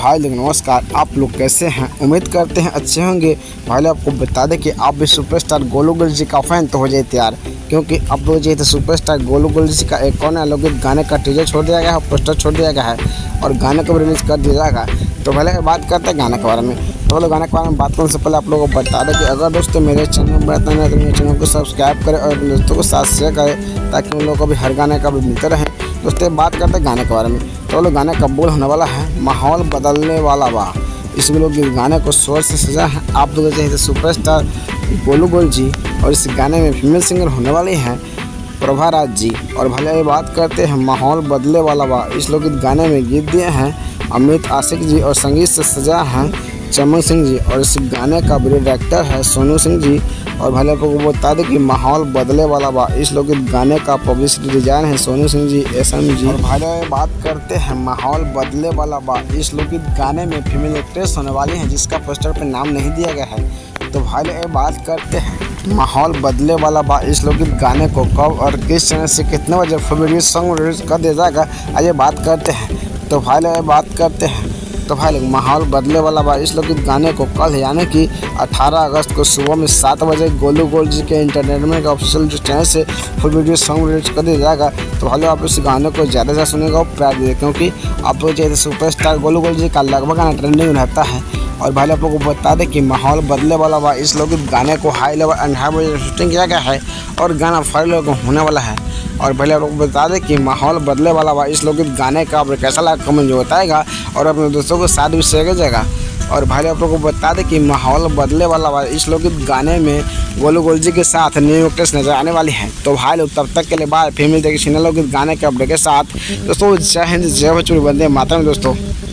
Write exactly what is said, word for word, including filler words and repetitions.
भाई लोग नमस्कार, आप लोग कैसे हैं? उम्मीद करते हैं अच्छे होंगे। भाई लोग आपको बता दें कि आप भी सुपरस्टार गोलू गोल्ड जी का फैन तो हो जाए तैयार, क्योंकि अब लोग जो है सुपरस्टार गोलू गोल्ड जी का एक और अलौकिक गाने का टीजर छोड़ दिया गया है, पोस्टर छोड़ दिया गया है और गाने को भी रिलीज़ कर दिया जाएगा। तो पहले बात करते हैं गाने के बारे में। तो लोग गाने के बारे में बात करने से पहले आप लोगों को बता दें कि अगर दोस्तों मेरे चैनल पर रहते हैं तो मेरे चैनल को सब्सक्राइब करें और अपने दोस्तों को साथ शेयर करें, ताकि उन लोगों को भी हर गाने का भी मिलते रहे। दोस्तों बात करते हैं गाने के बारे में। तो लोग गाने का बोल होने वाला है माहौल बदलने वाला बा। इस लोग इस गाने को शोर से सजा है। आप लोग चाहिए सुपरस्टार गोलू गोल्ड जी और इस गाने में फीमेल सिंगर होने वाली हैं प्रभा राज जी। और भले ये बात करते हैं माहौल बदले वाला बा। इस लोग इस गाने में गीत दिए हैं अमित आशिक जी और संगीत से सजा है चमन सिंह जी और इस गाने का वीडियो डायरेक्टर है सोनू सिंह जी। और भले आपको बता दें कि माहौल बदले वाला बा। इस लोग इस गाने का पब्लिसिटी डिजाइन है Sonu Singh ji S M G. और भले बात करते हैं माहौल बदले वाला बा। इस लोग इस गाने में फीमेल एक्ट्रेस होने वाली है जिसका पोस्टर पर नाम नहीं दिया गया है। तो भले बात करते हैं माहौल बदले वाला बा। इस लोग इस गाने को कब और किस चैनल से कितने बजे फरवरी सॉन्ग रिलीज कर दिया जाएगा, आइए बात करते हैं। तो भाई बात करते हैं तो भाई लोग माहौल बदले वाला बा। इस लोग इस गाने को कल यानी कि अठारह अगस्त को सुबह में सात बजे गोलू गोल्ड जी के इंटरटेनमेंट के ऑफिशियल जो चैनल से फुल वीडियो सॉन्ग रिलीज कर दिया जाएगा। तो भाई लोग आप इस गाने को ज़्यादा से ज़्यादा सुनेगा और प्यार दीजिए, क्योंकि आप लोग चाहिए सुपरस्टार गोलू गोल्ड जी का लगभग गाना ट्रेंडिंग रहता है। और भाई लोग को बता दें कि माहौल बदले वाला बा। इस लोग इस गाने को हाई लेवल एंड हाई बजे शूटिंग किया गया है और गाना फाइनल होने वाला है। और पहले आप लोग बता दें कि माहौल बदले वाला बा। इस लोग इस गाने का आप कैसा लगा कमेंट जो बताएगा और अपने दोस्तों को साथ भी शेयर कीजिएगा। और भाई आप लोग को बता दें कि माहौल बदले वाला बा। इस लोग इस गाने में गोलू गोल्ड जी के साथ न्यू एक्ट्रेस नजर आने वाली है। तो भाई लोग तब तक के लिए बाय। फिर मिलते हैं किसी लोग इस गाने के अपडेट के साथ। दोस्तों जय हिंद जय भोजपुरी, वंदे मातरम दोस्तों।